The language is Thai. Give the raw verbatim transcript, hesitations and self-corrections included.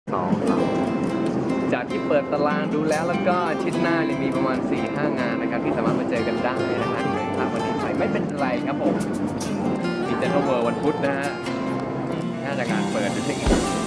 สองครับจากที่เปิดตารางดูแล้วแล้วก็อาทิตย์หน้าเนี่ยมีประมาณ สี่ห้า งานนะครับที่สามารถมาเจอกันได้นะฮะที่เลยครับวันนี้ไปไม่เป็นไรครับผมมีเซ็นทรัลเวิลด์วันพุธนะฮะน่าจะงานเปิดดูเช็คอิน